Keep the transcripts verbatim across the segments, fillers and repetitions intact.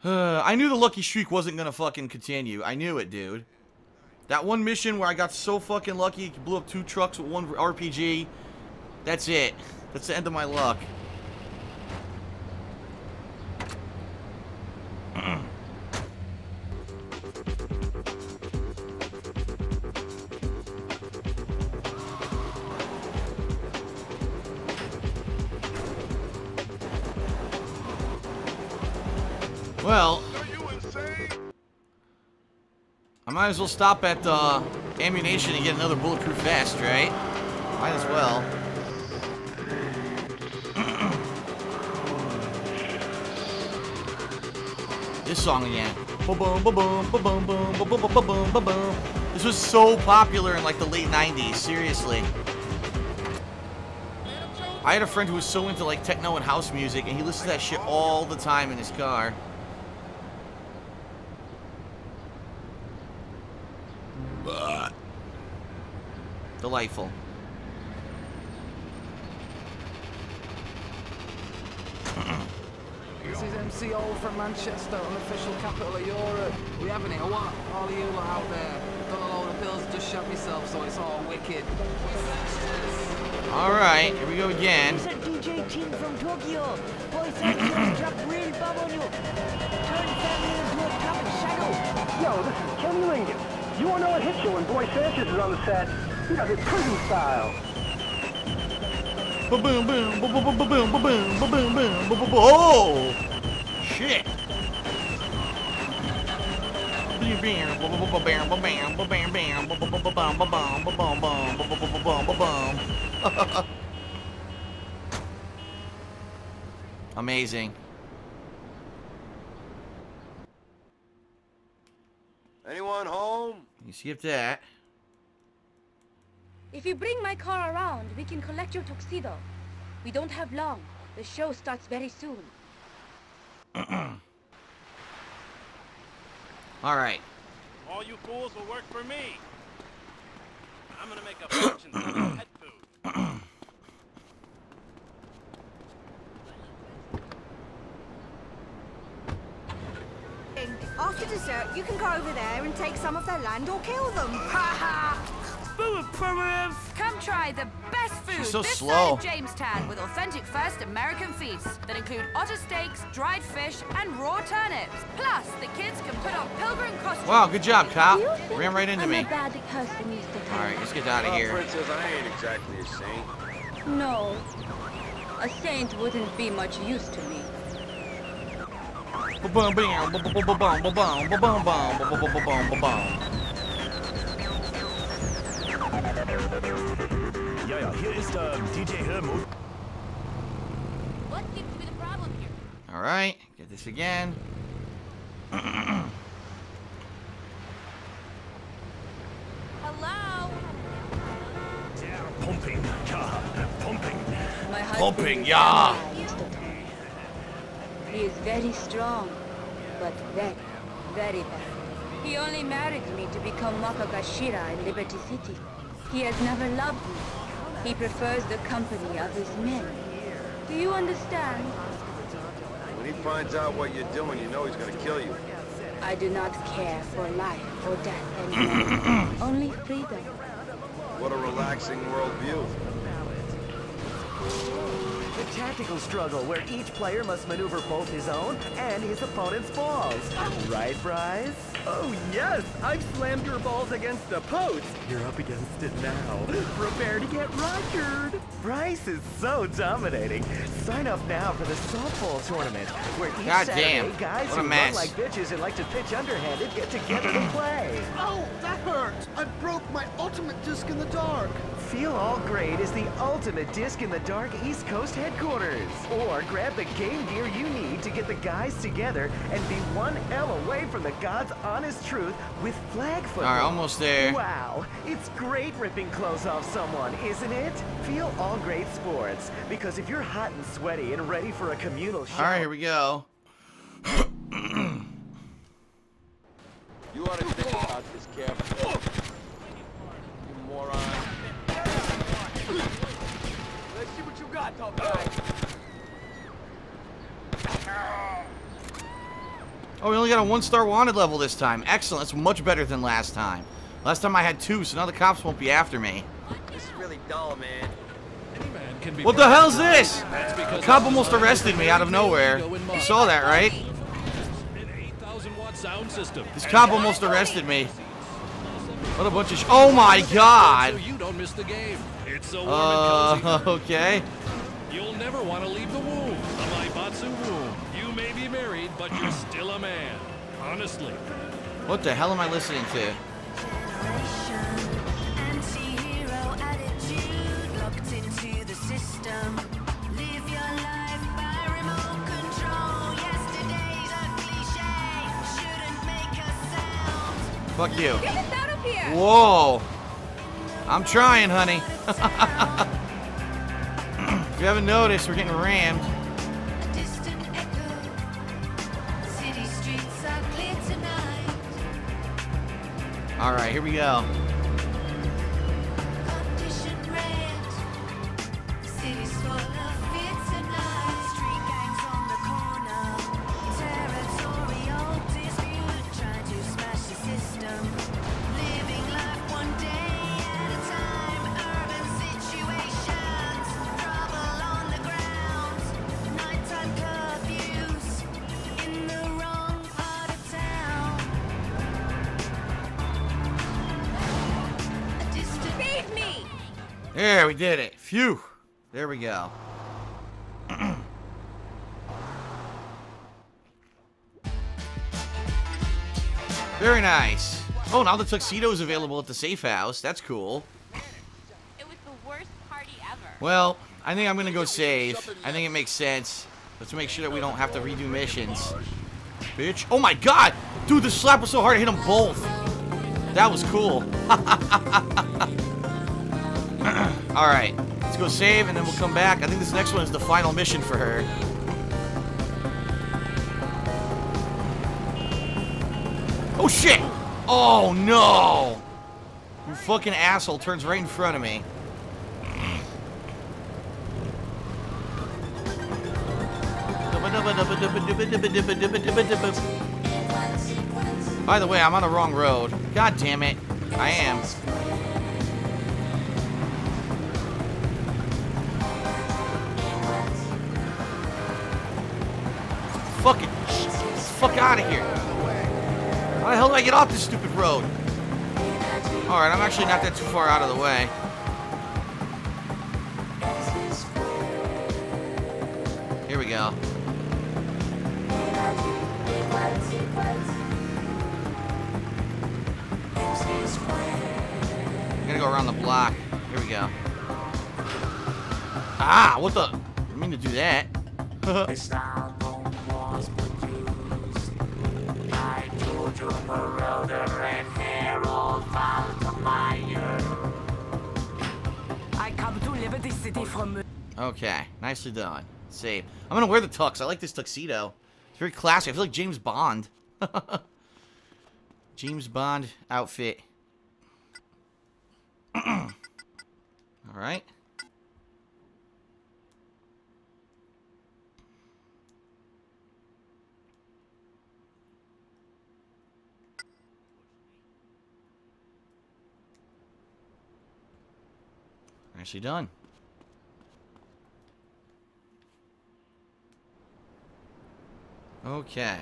Uh, I knew the lucky streak wasn't gonna fucking continue. I knew it, dude. That one mission where I got so fucking lucky, blew up two trucks with one R P G. That's it. That's the end of my luck. Well, I might as well stop at uh, ammunition and get another bulletproof vest, right? Might as well. This song again. This was so popular in like the late nineties, seriously. I had a friend who was so into like techno and house music, and he listened to that shit all the time in his car. Delightful. This is M C O from Manchester, unofficial capital of Europe. We having it or what? All of you lot out there. Got a load of pills, just shot myself, so it's all wicked. Alright, here we go again. It's a D J team from Tokyo. Boy Sanchez dropped real bomb on you. Turn family into a top shadow. Yo, this is Kenny Lincoln. You wanna know what hits you when Boy Sanchez is on the set? He does it prison style. Boom, boom, boom, boom, boom, boom, boom, boom, boom, boom, boom, boom, boom. Oh! Shit! Amazing. Anyone home? You skip that. If you bring my car around, we can collect your tuxedo. We don't have long. The show starts very soon. All right. All you fools will work for me. I'm gonna make a fortune selling pet food. After dessert, you can go over there and take some of their land or kill them. Ha ha! Come try the best food She's so this slow. side of Jamestown with authentic first American feasts that include otter steaks, dried fish, and raw turnips. Plus, the kids can put on pilgrim costumes. Wow, good job, cop. Ran right into I'm me. a bad person, Mister All right, let's get out of Well, here. Princess, I ain't exactly a saint. No. A saint wouldn't be much use to me. Ja, ja, hier ist äh, D J Helmut. What seems to be the problem here? All right, get this again. Hello? Yeah, pumping, ja, pumping. My husband Pumping, is yeah. alive, Mister Tom. He is very strong, but very, very bad. He only married me to become Makagashira in Liberty City. He has never loved me. He prefers the company of his men. Do you understand? When he finds out what you're doing, you know he's gonna kill you. I do not care for life or death anymore. Only freedom. What a relaxing worldview. The tactical struggle where each player must maneuver both his own and his opponent's balls. Right, Bryce? Oh yes, I've slammed your balls against the post. You're up against it now. Prepare to get rogered. Bryce is so dominating. Sign up now for the softball tournament, where each God Saturday damn, guys what a who mess. run like bitches and like to pitch underhanded get together to play. Oh, that hurts. I broke my ultimate disc in the dark. Feel All Great is the ultimate disc in the dark East Coast headquarters. Or grab the game gear you need to get the guys together and be one L away from the God's honest truth with flag football. All right, almost there. Wow, it's great ripping clothes off someone, isn't it? Feel All Great Sports, because if you're hot and sweaty and ready for a communal show. All right, here we go. You ought to think about this, Kev. You moron. Let's see what you got, tough guy. Oh, we only got a one-star wanted level this time. Excellent. That's much better than last time. Last time I had two, so now the cops won't be after me. This is really dull, man. What the hell's this? The cop almost arrested me out of nowhere. You saw that, right? This cop almost arrested me. What a bunch of sh- Oh my god! So you don't miss the game. It's so warm Uh, and cozy. okay. You'll never want to leave the womb, the Maibatsu womb. You may be married, but you're still a man. Honestly. What the hell am I listening to? Anti-hero attitude locked into the system. Live your life by remote control. Yesterday's a cliche. Shouldn't make a sound. Fuck you. Get us out of here! Whoa! I'm trying, honey. If you haven't noticed, we're getting rammed. A distant echo. City streets are clear tonight. Alright, here we go. Condition red. City's full of fear tonight. Street gangs on the corner. Territorial dispute. Trying to smash the system. Living life one day at a time. Urban situations. Trouble on the ground. Nighttime curfews. In the wrong part of town. A distant Save me! There, we did it. Phew. There we go. Very nice. Oh, now the tuxedo's available at the safe house. That's cool. It was the worst party ever. Well, I think I'm gonna go save. I think it makes sense. Let's make sure that we don't have to redo missions. Bitch. Oh my god! Dude, the slap was so hard I hit them both. That was cool. Alright. Let's go save and then we'll come back. I think this next one is the final mission for her. Oh shit! Oh no! You fucking asshole turns right in front of me. By the way, I'm on the wrong road. God damn it. I am. Fucking get the fuck out of here. How the hell do I get off this stupid road? Alright, I'm actually not that too far out of the way. Here we go. I'm gonna go around the block. Here we go. Ah, what the? I didn't mean to do that. I come to Liberty City from... Okay, nicely done. Save. I'm gonna wear the tux. I like this tuxedo. It's very classy. I feel like James Bond. James Bond outfit. Alright. Nicely done. Okay.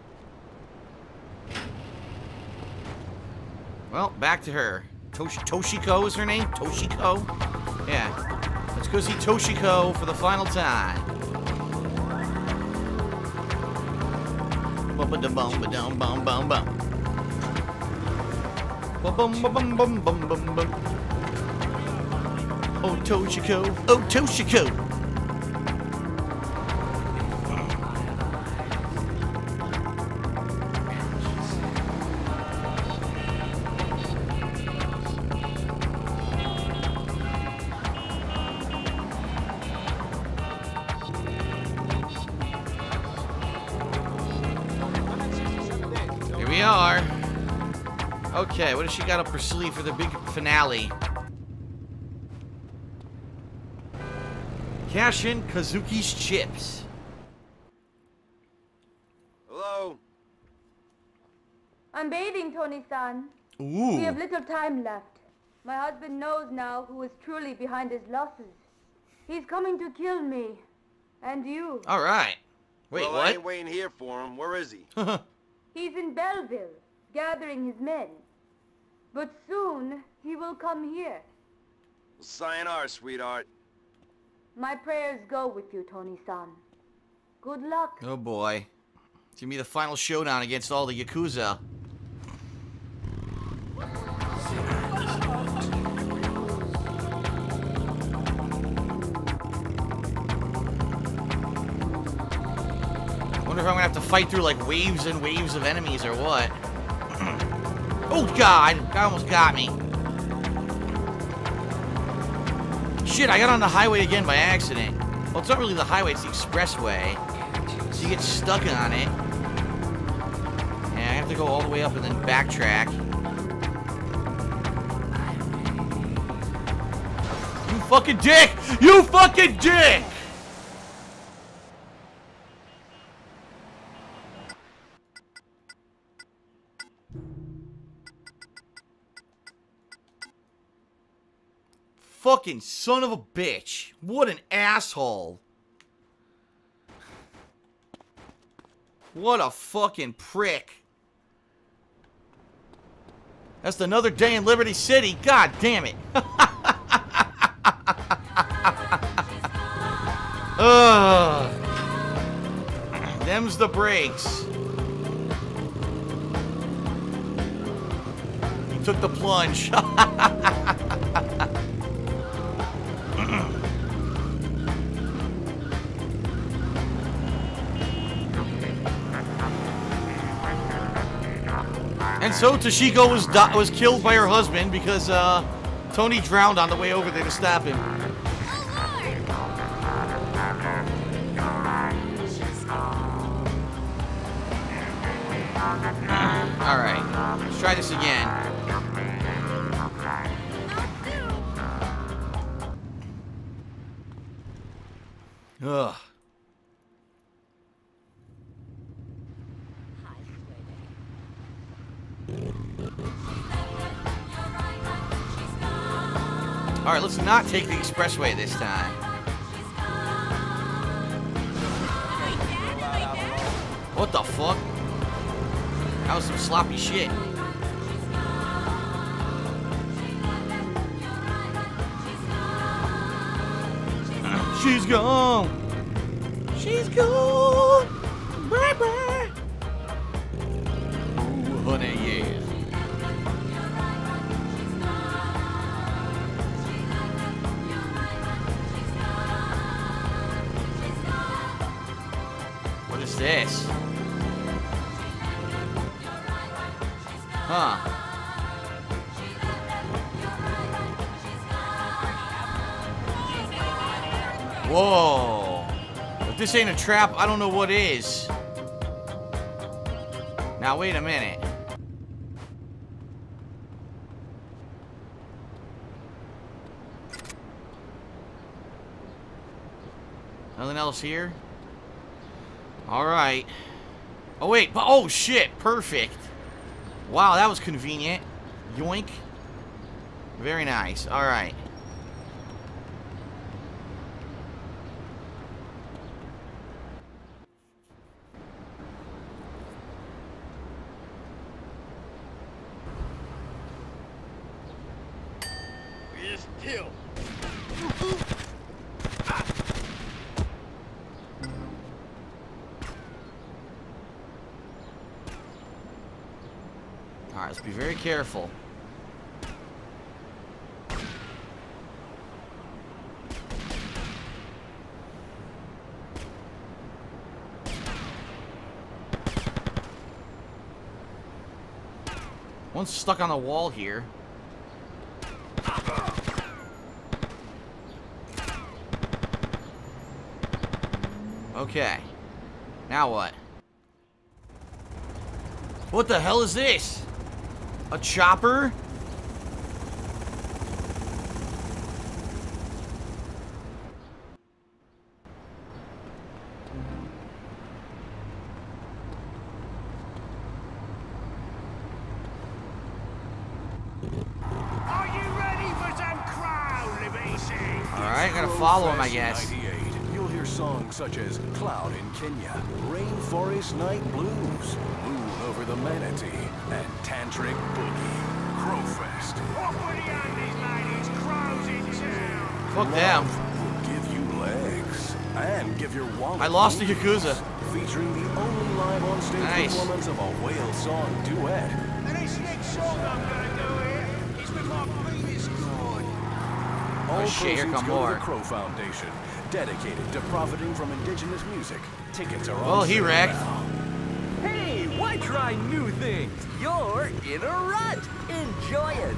Well, back to her. Tosh Toshiko is her name? Toshiko? Yeah. Let's go see Toshiko for the final time. Bum ba bum ba dum bum bum bum. Bum bum bum bum bum bum bum. Oh Toshiko, oh Toshiko. Here we are. Okay, what does she got up her sleeve for the big finale? Cash in Kazuki's chips. Hello? I'm bathing, Tony-san. Ooh. We have little time left. My husband knows now who is truly behind his losses. He's coming to kill me. And you. All right. Wait, well, what? I ain't waiting here for him. Where is he? He's in Belleville, gathering his men. But soon, he will come here. Sayonara, sweetheart. My prayers go with you, Tony-san. Good luck. Oh boy. It's gonna be the final showdown against all the Yakuza. Wonder if I'm gonna have to fight through like waves and waves of enemies or what. Oh god! That almost got me. Shit, I got on the highway again by accident. Well, it's not really the highway, it's the expressway. So you get stuck on it. And I have to go all the way up and then backtrack. You fucking dick! You fucking dick! Fucking son of a bitch. What an asshole. What a fucking prick. That's another day in Liberty City. God damn it. Ugh. Them's the breaks. He took the plunge. And so Toshiko was was killed by her husband because uh, Tony drowned on the way over there to stop him. All right, let's try this again. Ugh. All right, let's not take the expressway this time. What the fuck? That was some sloppy shit. She's gone. She's gone. Bye bye. Ooh, honey, yeah. What is this? Huh. Whoa. If this ain't a trap, I don't know what is. Now, wait a minute. Nothing else here? Alright. Oh, wait. Oh, shit. Perfect. Wow, that was convenient. Yoink. Very nice. Alright. Kill. Alright, let's be very careful. One's stuck on the wall here. Okay. Now what? What the hell is this? A chopper? Are you ready for some crown, Libisi? Alright, gotta follow him, I guess. You'll hear songs such as Cloud in Kenya, Rainforest Night Blues, Moon Over the Manatee, and Tantric Boogie. Crowfest. What for the Andes, ladies? Crows in town. Fuck them. Will give you legs and give your wallet. I lost the Yakuza. Featuring the only live on stage Nice. performance of a whale song duet. And this next song I'm gonna do here is with my previous squad. All Oh shit, here proceeds come go more. to the Crow Foundation, dedicated to profiting from indigenous music. Tickets are on Well, he sale wrecked. now. Hey, why try new things? You're in a rut. Enjoy it.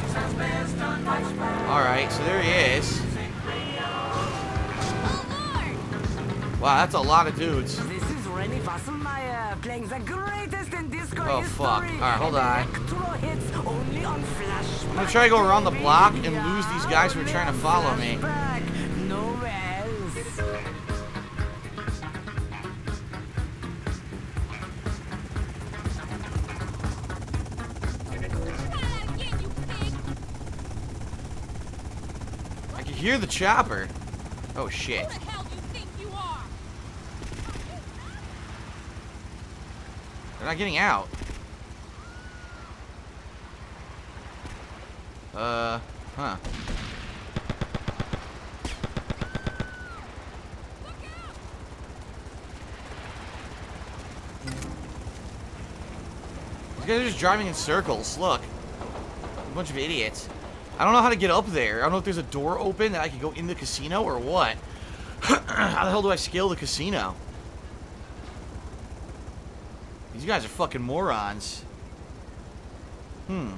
Alright, so there he is. Wow, that's a lot of dudes. This is Renny Wasselmeyer playing the greatest in disco Oh, history. fuck. Alright, hold on. Electro hits only on Flash. I'm gonna try to go around the block and lose these guys who are trying to follow me. Nowhere else. I can hear the chopper. Oh shit. They're not getting out. Uh, huh. These guys are just driving in circles. Look. A bunch of idiots. I don't know how to get up there. I don't know if there's a door open that I can go in the casino or what. How the hell do I scale the casino? These guys are fucking morons. Hmm.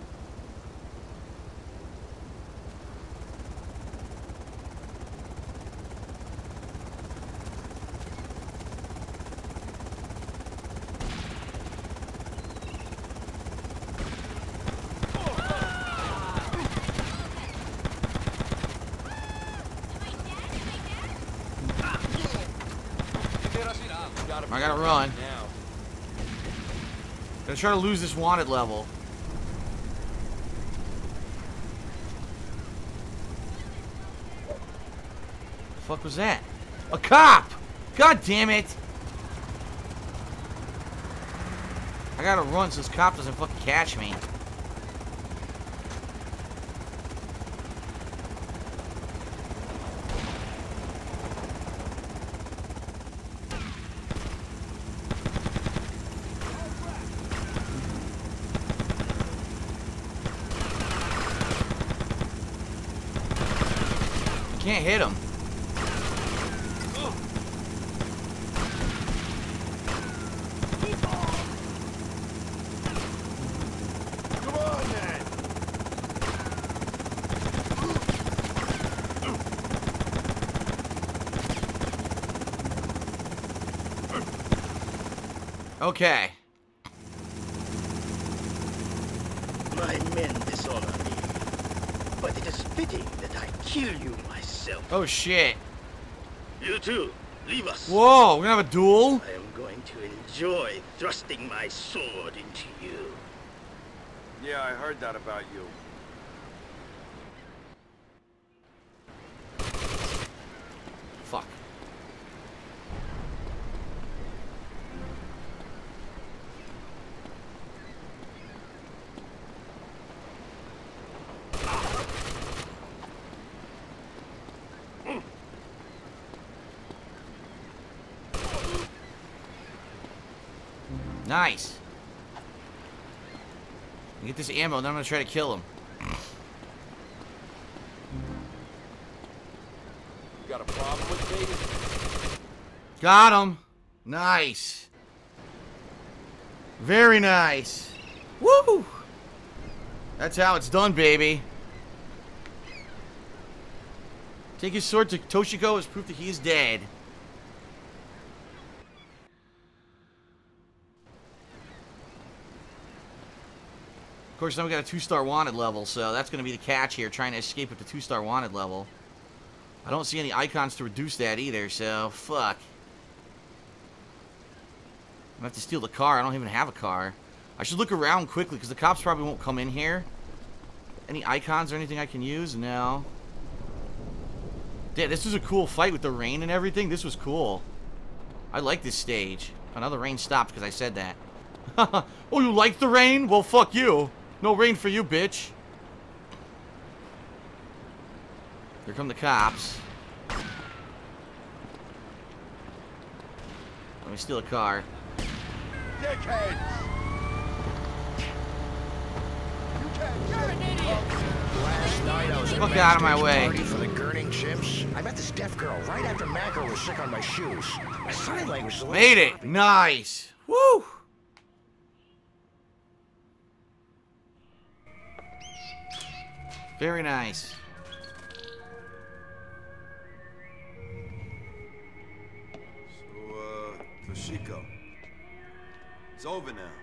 I gotta run. Gonna try to lose this wanted level. The fuck was that? A cop! God damn it! I gotta run so this cop doesn't fucking catch me. Can't hit him. Come on, then. Okay. My men dishonor me, but it is fitting that I kill you myself. Oh shit. You too, leave us. Whoa, we're gonna have a duel? I am going to enjoy thrusting my sword into you. Yeah, I heard that about you. Fuck. Nice. Get this ammo, then I'm gonna try to kill him. You got a problem with Vegas? Got him. Nice. Very nice. Woo! That's how it's done, baby. Take his sword to Toshiko as proof that he is dead. Of course, now we got a two-star wanted level, so that's going to be the catch here, trying to escape with the two-star wanted level. I don't see any icons to reduce that either, so fuck. I'm going to have to steal the car. I don't even have a car. I should look around quickly, because the cops probably won't come in here. Any icons or anything I can use? No. Yeah, this was a cool fight with the rain and everything. This was cool. I like this stage. Oh, now the rain stopped because I said that. Oh, you like the rain? Well, fuck you. No rain for you, bitch. Here come the cops. Let me steal a car. Dickhead! You're an idiot! Last night I was at Fuck out of my way. party for the Gurning Chimps. I met this deaf girl right after Macro was sick on my shoes. My sign language is a little Made it. Nice. Woo. Very nice. So, uh, Toshiko. It's over now.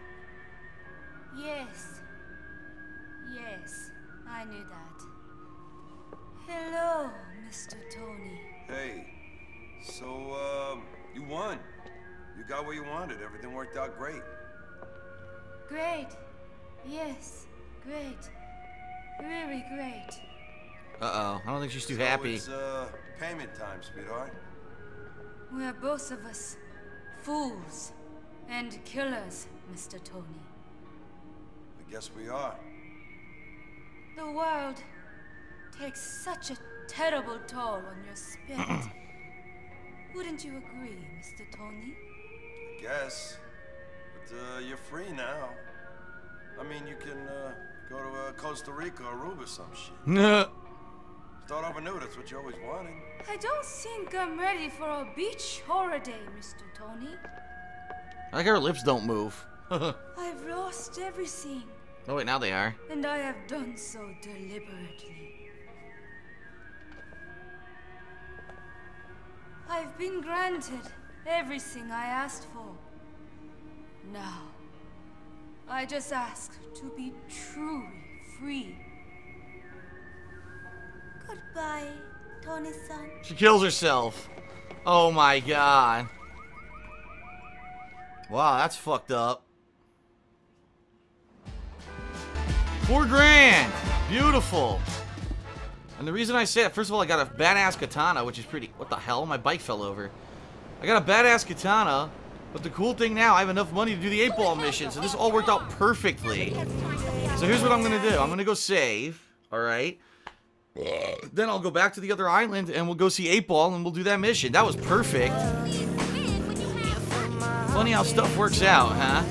Yes. Yes, I knew that. Hello, Mister Tony. Hey, so, um, you won. You got what you wanted. Everything worked out great. Great. Yes, great. Really great. Uh-oh. I don't think she's too So happy. it's, uh, payment time, sweetheart. We're both of us fools and killers, Mister Tony. I guess we are. The world takes such a terrible toll on your spirit. Wouldn't you agree, Mister Tony? I guess. But, uh, you're free now. I mean, you can, uh, go to, uh, Costa Rica or Aruba or some shit. Nah. Start over new, that's what you always wanted. I don't think I'm ready for a beach holiday, Mister Tony. I like her lips don't move. I've lost everything, Oh, wait, now they are. and I have done so deliberately. I've been granted everything I asked for. Now, I just ask to be truly free. Goodbye, Tony-san. She kills herself. Oh, my God. Wow, that's fucked up. Four grand. Beautiful. And the reason I say it, first of all, I got a badass katana, which is pretty... What the hell? My bike fell over. I got a badass katana, but the cool thing now, I have enough money to do the eight ball mission, so this all worked out perfectly. So here's what I'm going to do. I'm going to go save, all right? Then I'll go back to the other island, and we'll go see eight ball, and we'll do that mission. That was perfect. Funny how stuff works out, huh?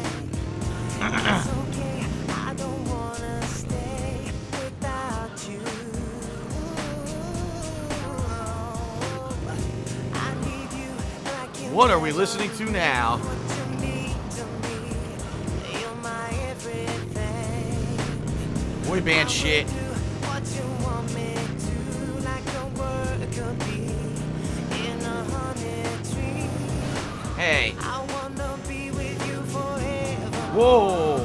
What are we listening to now? Boy band shit. Hey. Whoa.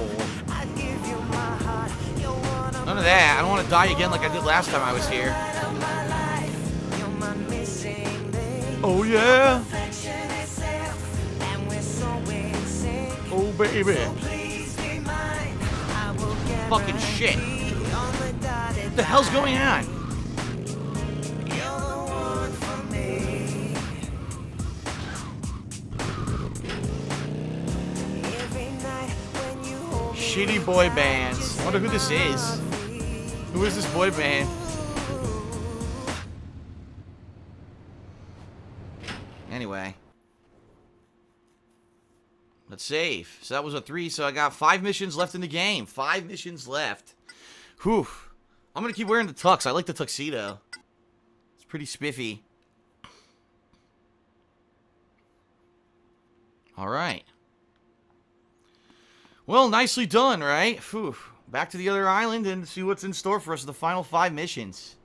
None of that. I don't want to die again like I did last time I was here. Oh, yeah. Oh, baby. Fucking shit. What the hell's going on? Shitty boy bands. I wonder who this is. Who is this boy band? Anyway. Let's save. So that was a three, so I got five missions left in the game. Five missions left. Whew. I'm going to keep wearing the tux. I like the tuxedo. It's pretty spiffy. Alright. Well, nicely done, right? Whew. Back to the other island and see what's in store for us in the final five missions.